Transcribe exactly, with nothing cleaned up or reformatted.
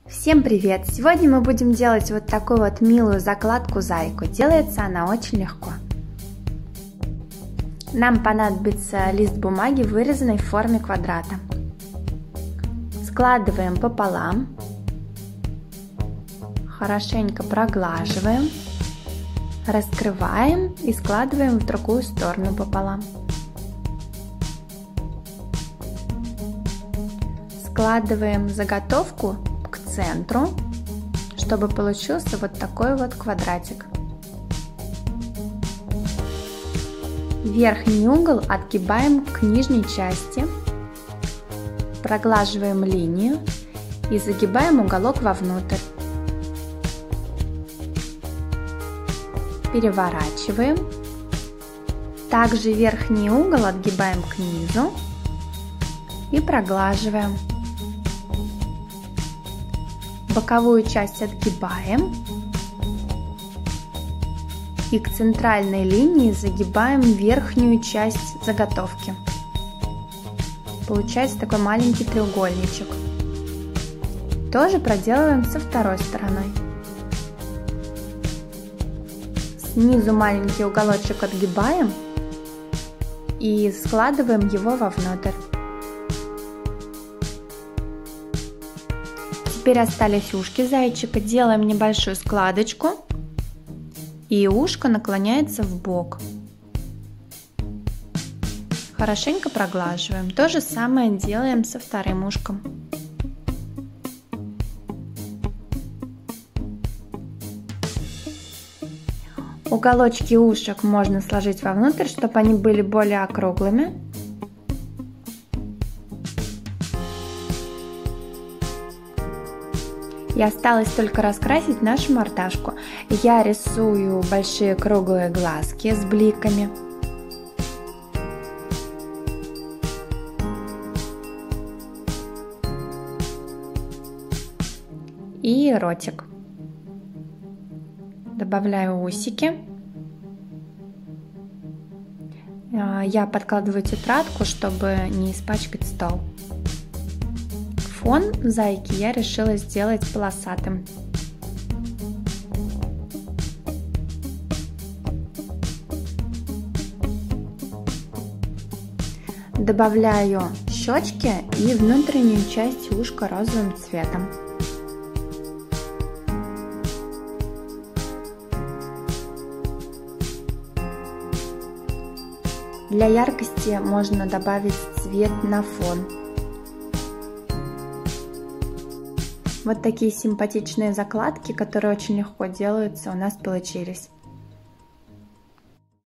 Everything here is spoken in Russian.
Всем привет! Сегодня мы будем делать вот такую вот милую закладку-зайку. Делается она очень легко. Нам понадобится лист бумаги, вырезанный в форме квадрата. Складываем пополам, хорошенько проглаживаем, раскрываем и складываем в другую сторону пополам. Складываем заготовку к центру, чтобы получился вот такой вот квадратик. Верхний угол отгибаем к нижней части, проглаживаем линию и загибаем уголок вовнутрь. Переворачиваем. Также верхний угол отгибаем к низу и проглаживаем. Боковую часть отгибаем и к центральной линии загибаем верхнюю часть заготовки. Получается такой маленький треугольничек. Тоже проделываем со второй стороной. Снизу маленький уголочек отгибаем и складываем его вовнутрь. Теперь остались ушки зайчика. Делаем небольшую складочку, и ушко наклоняется в бок. Хорошенько проглаживаем. То же самое делаем со вторым ушком. Уголочки ушек можно сложить вовнутрь, чтобы они были более округлыми. И осталось только раскрасить нашу мордашку. Я рисую большие круглые глазки с бликами. И ротик. Добавляю усики. Я подкладываю тетрадку, чтобы не испачкать стол. Фон зайки я решила сделать полосатым. Добавляю щечки и внутреннюю часть ушка розовым цветом. Для яркости можно добавить цвет на фон. Вот такие симпатичные закладки, которые очень легко делаются, у нас получились.